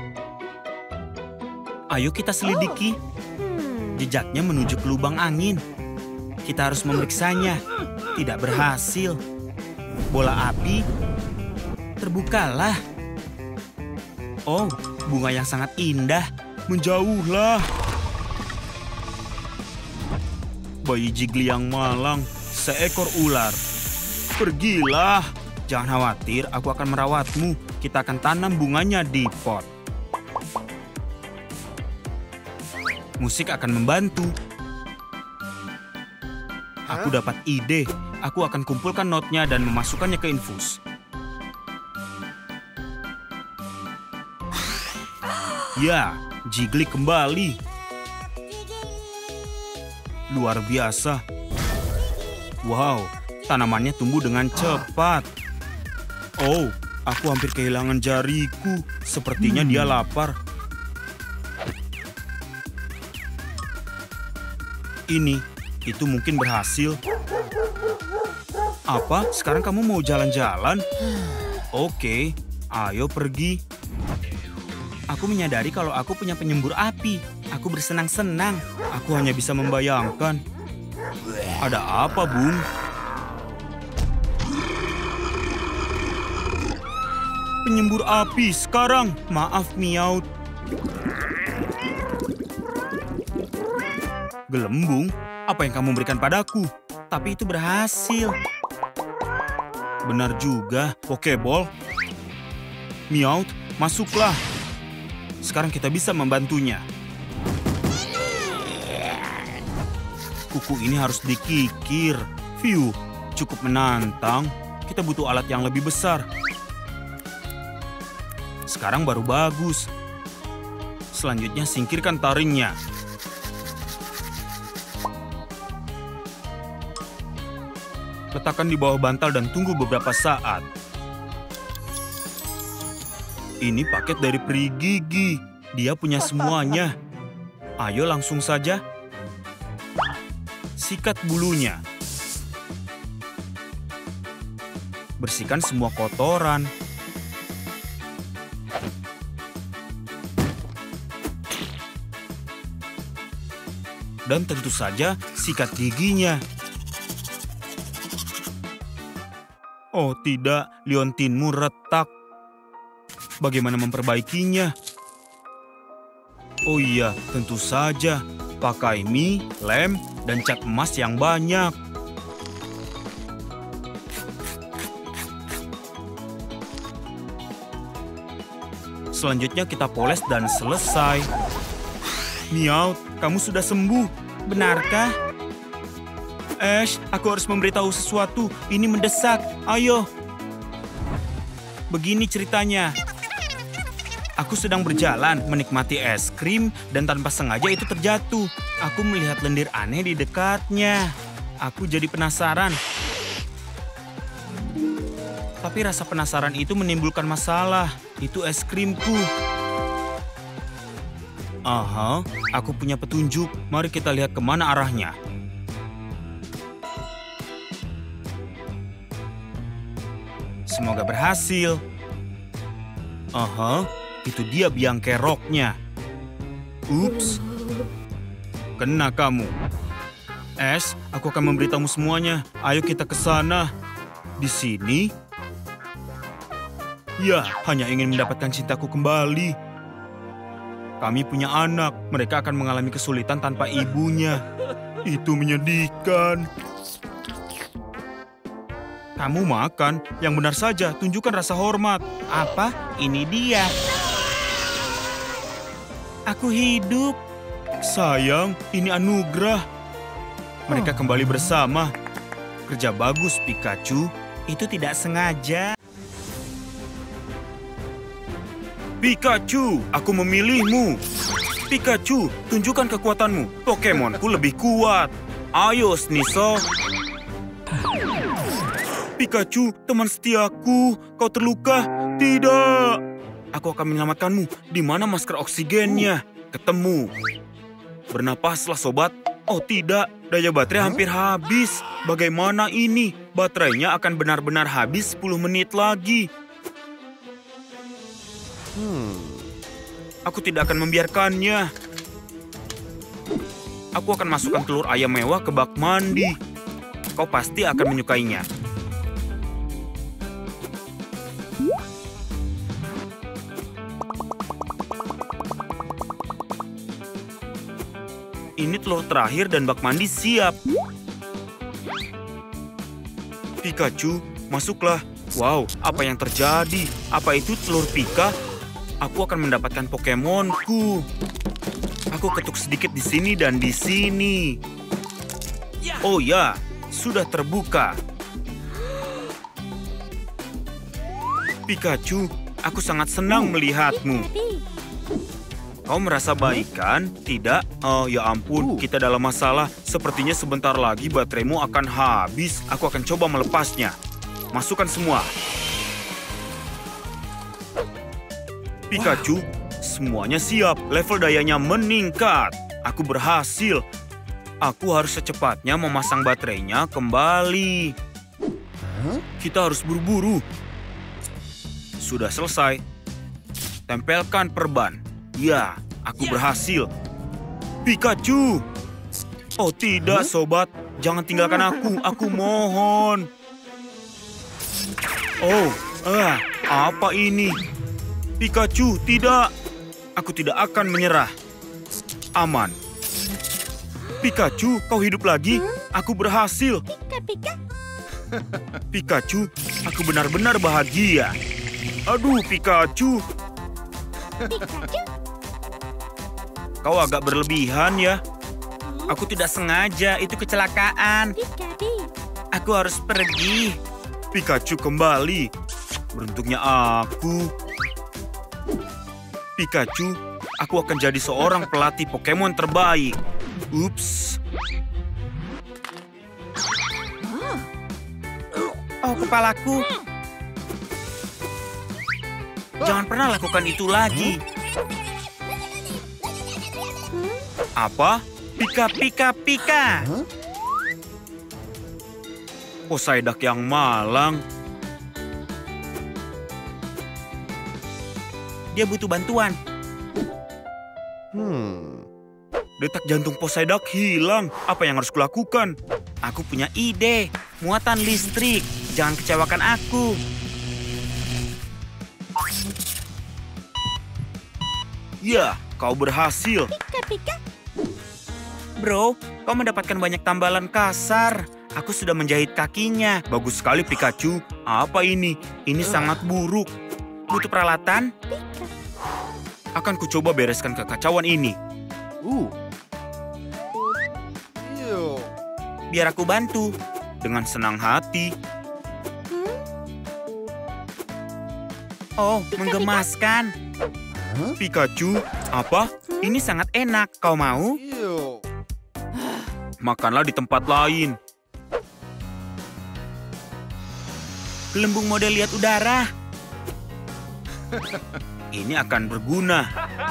Ayo kita selidiki. Jejaknya menuju ke lubang angin. Kita harus memeriksanya. Tidak berhasil. Bola api terbukalah. Oh, bunga yang sangat indah. Menjauhlah. Bayi Jiggly yang malang. Seekor ular. Pergilah. Jangan khawatir, aku akan merawatmu. Kita akan tanam bunganya di pot. Musik akan membantu. Aku dapat ide. Aku akan kumpulkan notnya dan memasukkannya ke infus. Ya, Jiggly kembali. Luar biasa. Wow, tanamannya tumbuh dengan cepat. Oh, aku hampir kehilangan jariku. Sepertinya hmm. dia lapar. Ini, itu mungkin berhasil. Apa? Sekarang kamu mau jalan-jalan? Oke, ayo pergi. Aku menyadari kalau aku punya penyembur api. Aku bersenang-senang. Aku hanya bisa membayangkan. Ada apa, Bung? Penyembur api sekarang. Maaf, Meowth. Gelembung, apa yang kamu berikan padaku? Tapi itu berhasil. Benar juga, Pokeball. Meowth, masuklah. Sekarang kita bisa membantunya. Kuku ini harus dikikir. View, cukup menantang. Kita butuh alat yang lebih besar. Sekarang baru bagus. Selanjutnya singkirkan taringnya. Letakkan di bawah bantal dan tunggu beberapa saat. Ini paket dari peri gigi. Dia punya semuanya. Ayo langsung saja. Sikat bulunya. Bersihkan semua kotoran. dan tentu saja sikat giginya. Oh tidak, liontinmu retak. Bagaimana memperbaikinya? Oh iya, tentu saja. Pakai mie, lem, dan cat emas yang banyak. Selanjutnya kita poles dan selesai. Meow, kamu sudah sembuh. Benarkah? Ash, aku harus memberitahu sesuatu. Ini mendesak. Ayo. Begini ceritanya. Aku sedang berjalan menikmati es krim dan tanpa sengaja itu terjatuh. Aku melihat lendir aneh di dekatnya. Aku jadi penasaran. Tapi rasa penasaran itu menimbulkan masalah. Itu es krimku. Aha, aku punya petunjuk. Mari kita lihat kemana arahnya. Semoga berhasil. Aha, itu dia biang keroknya. Ups. Kena kamu. Ash, aku akan memberitahumu semuanya. Ayo kita ke sana. Di sini? Ya, hanya ingin mendapatkan cintaku kembali. Kami punya anak. Mereka akan mengalami kesulitan tanpa ibunya. Itu menyedihkan. Kamu makan. Yang benar saja, tunjukkan rasa hormat. Apa? Ini dia. Aku hidup. Sayang, ini anugerah. Mereka kembali bersama. Kerja bagus, Pikachu. Itu tidak sengaja. Pikachu, aku memilihmu. Pikachu, tunjukkan kekuatanmu. Pokemonku lebih kuat. Ayo, Sneasel. Pikachu, teman setiaku. Kau terluka? Tidak. Aku akan menyelamatkanmu. Di mana masker oksigennya? Ketemu. Bernapaslah, sobat. Oh tidak, daya baterai hampir habis. Bagaimana ini? Baterainya akan benar-benar habis sepuluh menit lagi. Hmm. Aku tidak akan membiarkannya. Aku akan masukkan telur ayam mewah ke bak mandi. Kau pasti akan menyukainya. Ini telur terakhir dan bak mandi siap. Pikachu, masuklah. Wow, apa yang terjadi? Apa itu telur Pika? Aku akan mendapatkan Pokemonku. Aku ketuk sedikit di sini dan di sini. Oh ya, sudah terbuka. Pikachu, aku sangat senang melihatmu. Kau merasa baik kan? Tidak? Oh ya ampun, kita dalam masalah. Sepertinya sebentar lagi bateraimu akan habis. Aku akan coba melepasnya. Masukkan semua. Pikachu, semuanya siap. Level dayanya meningkat. Aku berhasil. Aku harus secepatnya memasang baterainya kembali. Kita harus buru-buru. Sudah selesai. Tempelkan perban. Ya, aku berhasil. Pikachu. Oh tidak, sobat. Jangan tinggalkan aku. Aku mohon. Oh, ah, apa ini? Pikachu, tidak. Aku tidak akan menyerah. Aman. Pikachu, kau hidup lagi? Aku berhasil. Pika-pika. Pikachu, aku benar-benar bahagia. Aduh, Pikachu. Pikachu. Kau agak berlebihan ya. Aku tidak sengaja, itu kecelakaan. Pikapi. Aku harus pergi. Pikachu kembali. Beruntungnya aku. Pikachu, aku akan jadi seorang pelatih Pokemon terbaik. Ups. Oh, kepalaku. Jangan pernah lakukan itu lagi. Apa? Pika, pika, pika. Oh, Psyduck yang malang. Dia butuh bantuan. Hmm. detak jantung Poseidon hilang. Apa yang harus kulakukan? Aku punya ide. Muatan listrik. Jangan kecewakan aku. Ya, kau berhasil. Pika-pika. Bro, kau mendapatkan banyak tambalan kasar. Aku sudah menjahit kakinya. Bagus sekali, Pikachu. Apa ini? Ini sangat buruk. Butuh peralatan? Akan kucoba bereskan kekacauan ini. Ooh. Ew. Biar aku bantu. Dengan senang hati. Oh, menggemaskan. Pikachu, apa? Ini sangat enak. Kau mau? Ew. Makanlah di tempat lain. Gelembung model lihat udara. Ini akan berguna.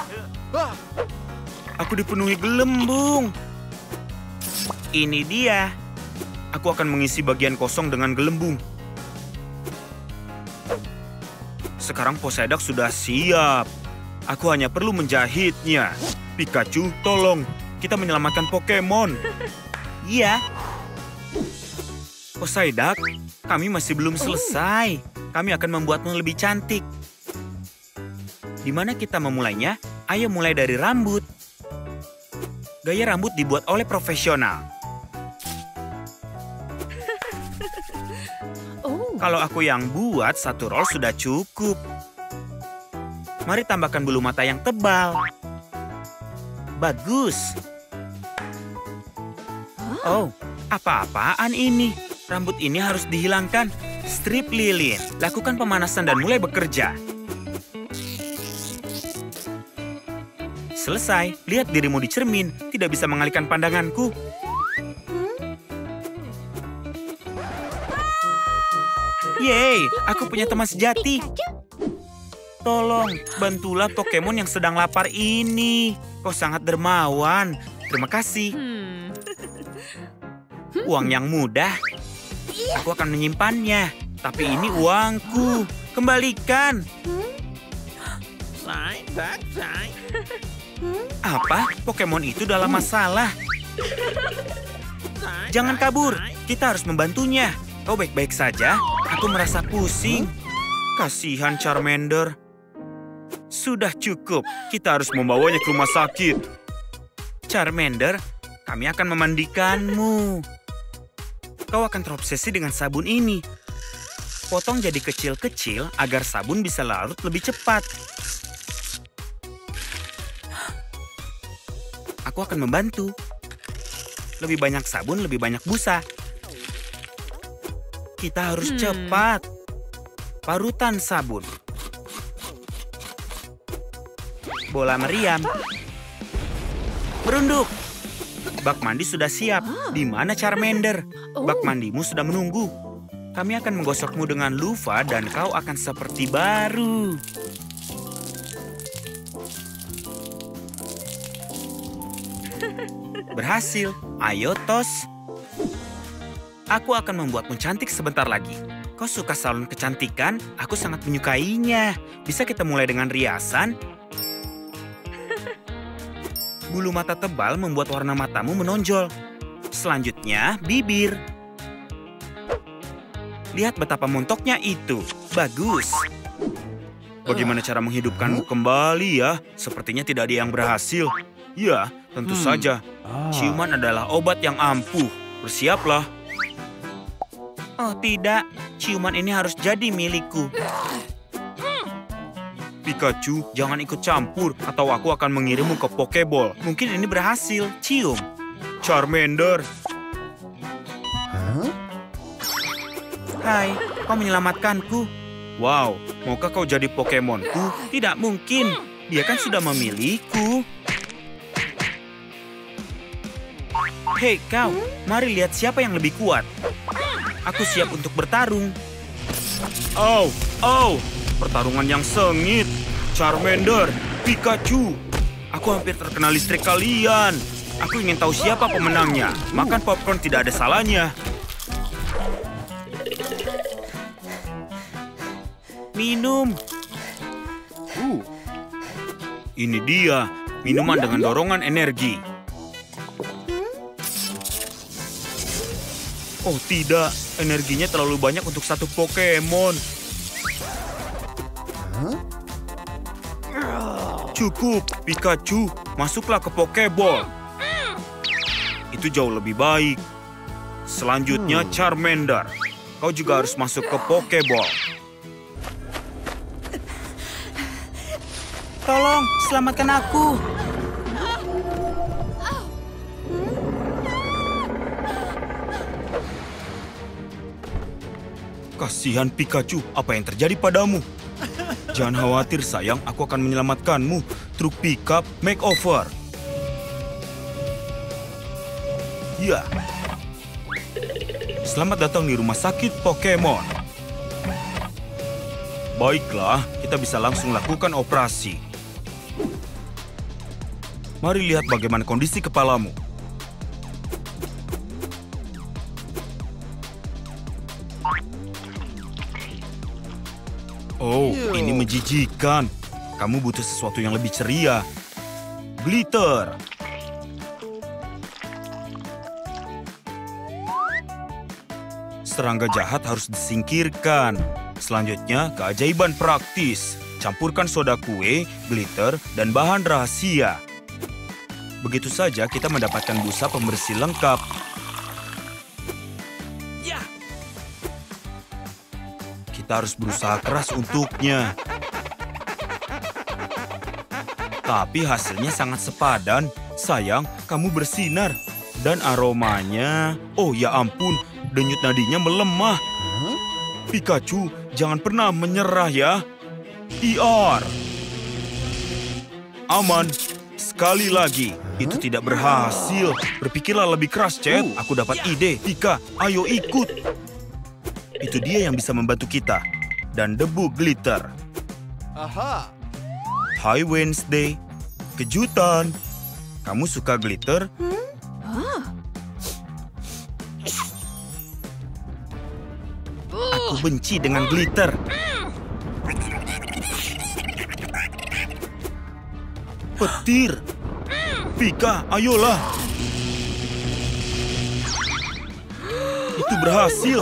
Aku dipenuhi gelembung. Ini dia. Aku akan mengisi bagian kosong dengan gelembung. Sekarang Poseidon sudah siap. Aku hanya perlu menjahitnya. Pikachu, tolong. Kita menyelamatkan Pokemon. Iya. Poseidon, Kami masih belum selesai. Kami akan membuatmu lebih cantik. Di mana kita memulainya? Ayo mulai dari rambut. Gaya rambut dibuat oleh profesional. Oh. Kalau aku yang buat, satu roll sudah cukup. Mari tambahkan bulu mata yang tebal. Bagus. Oh, apa-apaan ini? Rambut ini harus dihilangkan. Strip lilin. Lakukan pemanasan dan mulai bekerja. Selesai. Lihat dirimu di cermin. Tidak bisa mengalihkan pandanganku. Yeay, aku punya teman sejati. Pikachu. Tolong, bantulah Pokemon yang sedang lapar ini. Kau sangat dermawan. Terima kasih. Hmm. Uang yang mudah. Aku akan menyimpannya. Tapi ini uangku. Kembalikan. Apa? Pokemon itu dalam masalah. Jangan kabur. Kita harus membantunya. Kau baik-baik saja? Aku merasa pusing. kasihan Charmander. Sudah cukup. Kita harus membawanya ke rumah sakit. Charmander, kami akan memandikanmu. Kau akan terobsesi dengan sabun ini. Potong jadi kecil-kecil agar sabun bisa larut lebih cepat. Aku akan membantu. Lebih banyak sabun, lebih banyak busa. Kita harus Hmm. cepat. Parutan sabun. Bola meriam. Merunduk. Bak mandi sudah siap. Di mana Charmander? Bak mandimu sudah menunggu. Kami akan menggosokmu dengan luva dan kau akan seperti baru. Berhasil. Ayo, Tos. Aku akan membuatmu cantik sebentar lagi. Kau suka salon kecantikan? Aku sangat menyukainya. Bisa kita mulai dengan riasan? Bulu mata tebal membuat warna matamu menonjol. Selanjutnya, bibir. Lihat betapa montoknya itu. Bagus. Bagaimana cara menghidupkanmu kembali ya? Sepertinya tidak ada yang berhasil. Ya, tentu Hmm. saja. Ciuman adalah obat yang ampuh. Bersiaplah. Oh tidak, ciuman ini harus jadi milikku. Pikachu, jangan ikut campur atau aku akan mengirimmu ke Pokeball. Mungkin ini berhasil. Cium. Charmander, Hai, kau menyelamatkanku. wow, maukah kau jadi Pokemonku? Tidak mungkin. Dia kan sudah memilihku. Hei kau, mari lihat siapa yang lebih kuat. Aku siap untuk bertarung. Oh, oh, pertarungan yang sengit. Charmander, Pikachu, aku hampir terkena listrik kalian. Aku ingin tahu siapa pemenangnya. Makan popcorn tidak ada salahnya. Minum. Ooh. Ini dia, minuman dengan dorongan energi. Oh tidak, energinya terlalu banyak untuk satu Pokemon. Cukup, Pikachu, masuklah ke Pokeball. Itu jauh lebih baik. Selanjutnya Charmander. Kau juga harus masuk ke Pokeball. Tolong, selamatkan aku. Kasihan Pikachu, apa yang terjadi padamu? Jangan khawatir sayang, aku akan menyelamatkanmu. Truk pickup makeover. Ya. Selamat datang di rumah sakit Pokemon. Baiklah, kita bisa langsung lakukan operasi. Mari lihat bagaimana kondisi kepalamu. Oh, ini menjijikan. Kamu butuh sesuatu yang lebih ceria. Glitter. Serangga jahat harus disingkirkan. Selanjutnya, keajaiban praktis. Campurkan soda kue, glitter, dan bahan rahasia. Begitu saja kita mendapatkan busa pembersih lengkap. Kita harus berusaha keras untuknya. Tapi hasilnya sangat sepadan. Sayang, kamu bersinar. Dan aromanya... Oh ya ampun, denyut nadinya melemah. Pikachu, jangan pernah menyerah ya. I R. Aman. Sekali lagi, itu tidak berhasil. Berpikirlah lebih keras, Chet. Aku dapat ide. Pika, ayo ikut. Itu dia yang bisa membantu kita. Dan debu glitter. Aha. Hai Wednesday. Kejutan. Kamu suka glitter? Aku benci dengan glitter. Petir. Pika, ayolah. Itu berhasil.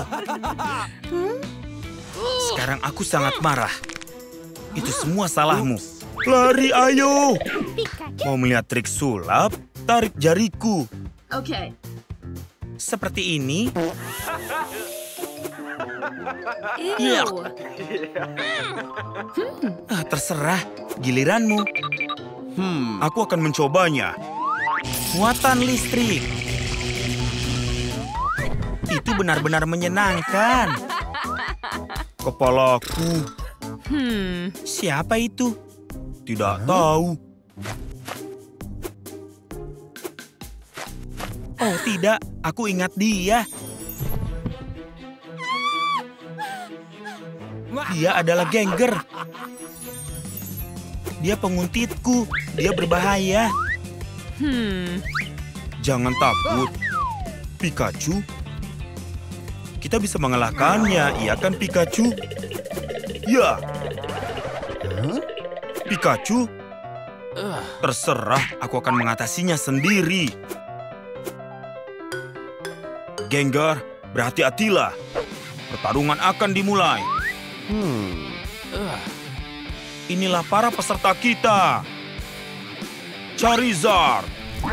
Sekarang aku sangat marah. Itu semua salahmu. Lari, ayo. Mau melihat trik sulap? Tarik jariku. Okay. Seperti ini. Ew. Ah, terserah. Giliranmu. Hmm, aku akan mencobanya. Muatan listrik. Itu benar-benar menyenangkan. Kepalaku. Hmm. Siapa itu? Tidak tahu. Oh tidak, aku ingat dia. Dia adalah Gengar. Dia penguntitku. Dia berbahaya. Hmm. Jangan takut. Pikachu. Kita bisa mengalahkannya, iya kan Pikachu? Ya. Pikachu? Terserah, aku akan mengatasinya sendiri. Gengar, berhati-hatilah. Pertarungan akan dimulai. Inilah para peserta kita. Charizard.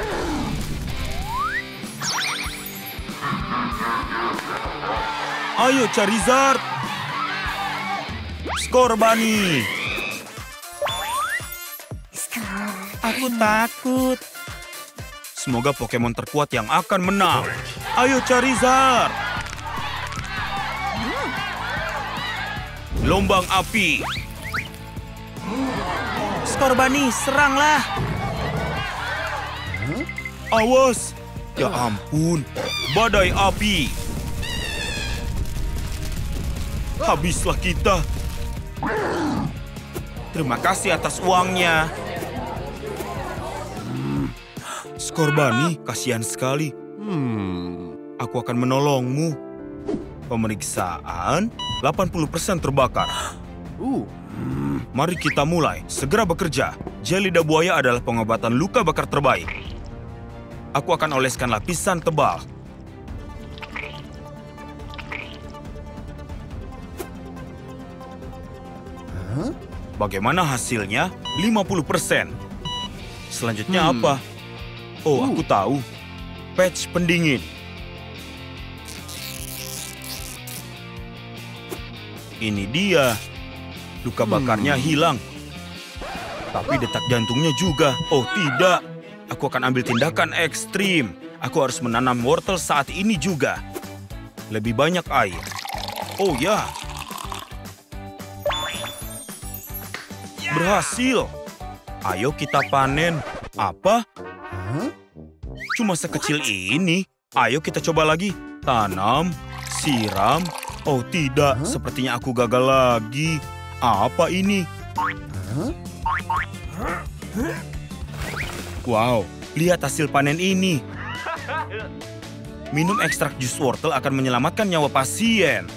Ayo Charizard. Scorbunny. Aku takut. Semoga Pokemon terkuat yang akan menang. Ayo Charizard. Gelombang api. Scorbunny, seranglah. Awas. Ya ampun. Badai api. Habislah kita. Terima kasih atas uangnya. Scorbunny, kasihan sekali. Hmm, aku akan menolongmu. Pemeriksaan delapan puluh persen terbakar. Uh, hmm, mari kita mulai. Segera bekerja. Gel lidah buaya adalah pengobatan luka bakar terbaik. Aku akan oleskan lapisan tebal. Bagaimana hasilnya? lima puluh persen. Selanjutnya Hmm. apa? Oh, aku tahu. Patch pendingin. Ini dia. Luka bakarnya hilang. Tapi detak jantungnya juga. Oh, tidak. Aku akan ambil tindakan ekstrim. Aku harus menanam wortel saat ini juga. Lebih banyak air. Oh ya. Berhasil. Ayo kita panen. Apa? Cuma sekecil ini. Ayo kita coba lagi. Tanam, siram. Oh tidak, sepertinya aku gagal lagi. Apa ini? Wow, lihat hasil panen ini. Minum ekstrak jus wortel akan menyelamatkan nyawa pasien.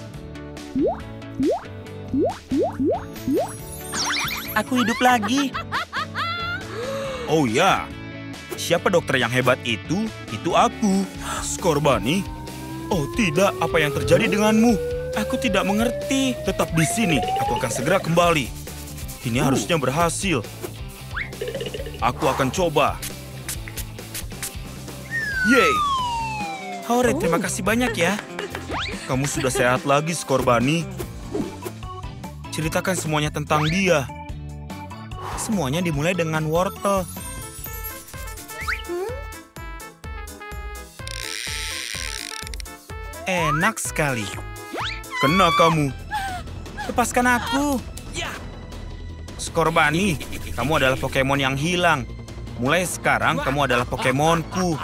Aku hidup lagi. Oh ya, siapa dokter yang hebat itu? Itu aku, Scorbunny. Oh tidak, apa yang terjadi denganmu? Aku tidak mengerti. Tetap di sini, aku akan segera kembali. Ini harusnya berhasil. Aku akan coba. Yeay. Hore, terima kasih banyak ya. Kamu sudah sehat lagi, Scorbunny. Ceritakan semuanya tentang dia. Semuanya dimulai dengan wortel. Enak sekali. Kena kamu. Lepaskan aku. Scorbunny, kamu adalah Pokemon yang hilang. Mulai sekarang kamu adalah Pokemonku.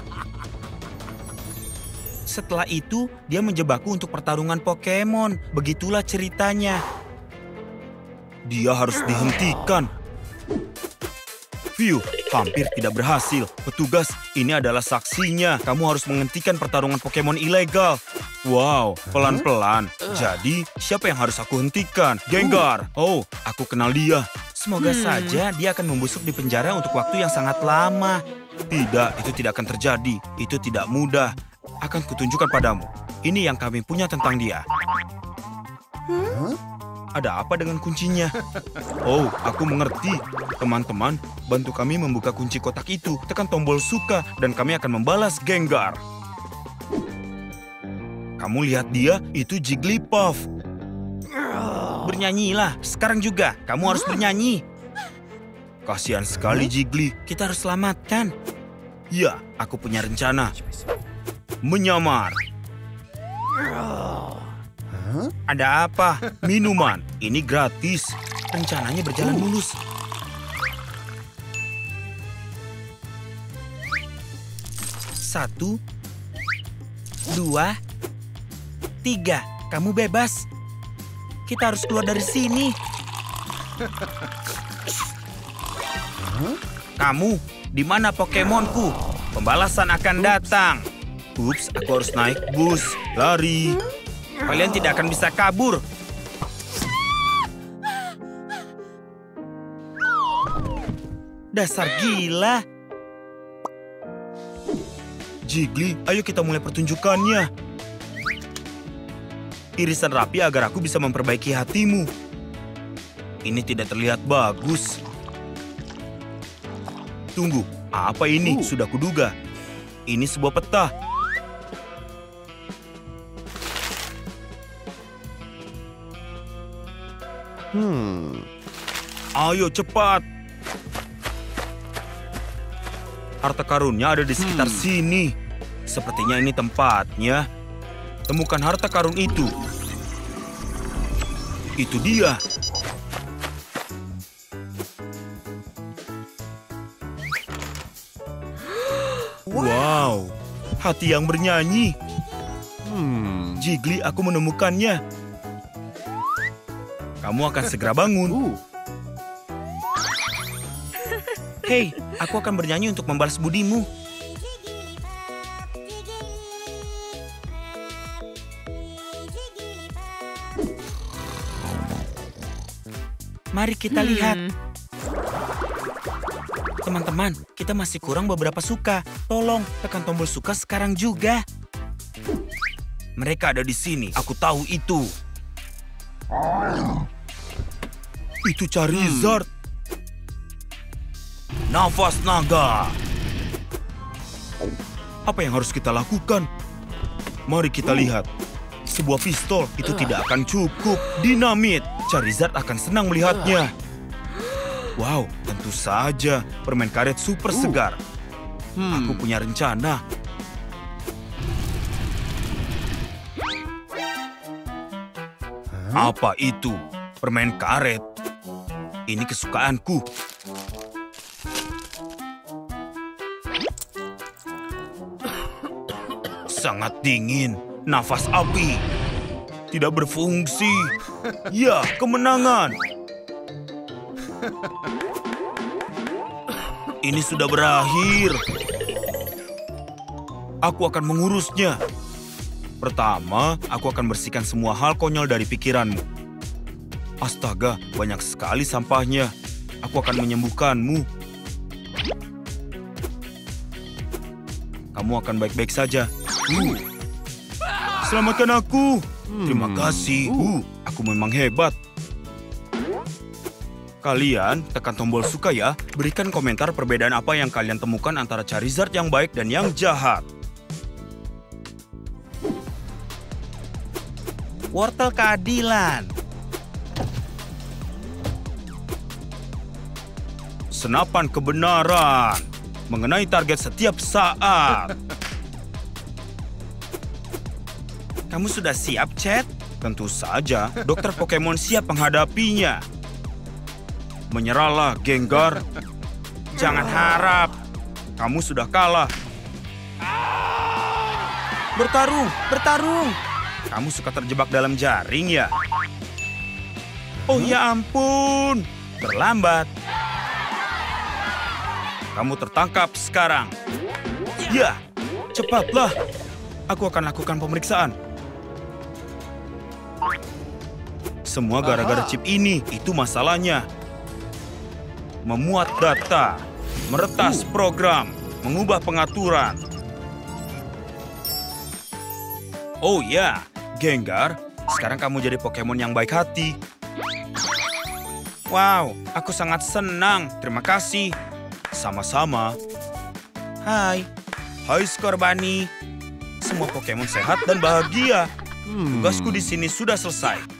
Setelah itu, dia menjebakku untuk pertarungan Pokemon. Begitulah ceritanya. Dia harus dihentikan. Phew, hampir tidak berhasil. Petugas, ini adalah saksinya. Kamu harus menghentikan pertarungan Pokemon ilegal. Wow, pelan-pelan. Jadi, siapa yang harus aku hentikan? Gengar. Oh, aku kenal dia. Semoga Hmm. saja dia akan membusuk di penjara untuk waktu yang sangat lama. Tidak, itu tidak akan terjadi. Itu tidak mudah. Akan kutunjukkan padamu. Ini yang kami punya tentang dia. Ada apa dengan kuncinya? Oh, aku mengerti. Teman-teman, bantu kami membuka kunci kotak itu. Tekan tombol suka dan kami akan membalas Gengar. Kamu lihat dia, itu Jigglypuff. Bernyanyilah, sekarang juga. Kamu harus bernyanyi. Kasihan sekali Jiggly, kita harus selamatkan. Ya, aku punya rencana. Menyamar. Ada apa? Minuman. Ini gratis. Rencananya berjalan mulus. Satu, dua, tiga. Kamu bebas. Kita harus keluar dari sini. Kamu, di mana Pokemonku? Pembalasan akan datang. Ups, aku harus naik bus. Lari. Kalian tidak akan bisa kabur. Dasar gila. Jiggly, ayo kita mulai pertunjukannya. Irisan rapi agar aku bisa memperbaiki hatimu. Ini tidak terlihat bagus. Tunggu, apa ini? Sudah kuduga. Ini sebuah peta. Hmm. Ayo cepat. Harta karunnya ada di sekitar sini. Sepertinya ini tempatnya. Temukan harta karun itu. Itu dia. Wow, hati yang bernyanyi. Hmm. Jiggly, aku menemukannya. Kamu akan segera bangun. Uh. Hei, aku akan bernyanyi untuk membalas budimu. Mari kita lihat. Hmm. Teman-teman, kita masih kurang beberapa suka. Tolong, tekan tombol suka sekarang juga. Mereka ada di sini, aku tahu itu. Itu Charizard. Nafas naga. Apa yang harus kita lakukan? Mari kita lihat. Sebuah pistol itu tidak akan cukup. Dinamit. Charizard akan senang melihatnya. Wow, tentu saja. Permen karet super segar. Aku punya rencana. Apa itu? Permen karet. Ini kesukaanku. Sangat dingin. Nafas api. Tidak berfungsi. Ya, kemenangan. Ini sudah berakhir. Aku akan mengurusnya. Pertama, aku akan bersihkan semua hal konyol dari pikiranmu. Astaga, banyak sekali sampahnya. Aku akan menyembuhkanmu. Kamu akan baik-baik saja. Uh. Selamatkan aku. Terima kasih. Uh, aku memang hebat. Kalian tekan tombol suka ya. Berikan komentar perbedaan apa yang kalian temukan antara Charizard yang baik dan yang jahat. Wortel keadilan. Senapan kebenaran. Mengenai target setiap saat. Kamu sudah siap, Chat? Tentu saja, dokter Pokemon siap menghadapinya. Menyerahlah, Gengar. Jangan harap. Kamu sudah kalah. Bertarung, bertarung. Kamu suka terjebak dalam jaring ya? Oh ya ampun. Terlambat. Kamu tertangkap sekarang. Ya, cepatlah. Aku akan lakukan pemeriksaan. Semua gara-gara chip ini, itu masalahnya. Memuat data, meretas program, mengubah pengaturan. Oh ya, Gengar, sekarang kamu jadi Pokemon yang baik hati. Wow, aku sangat senang. Terima kasih. Sama-sama. Hai. Hai Scorbunny. Semua Pokemon sehat dan bahagia. Tugasku di sini sudah selesai.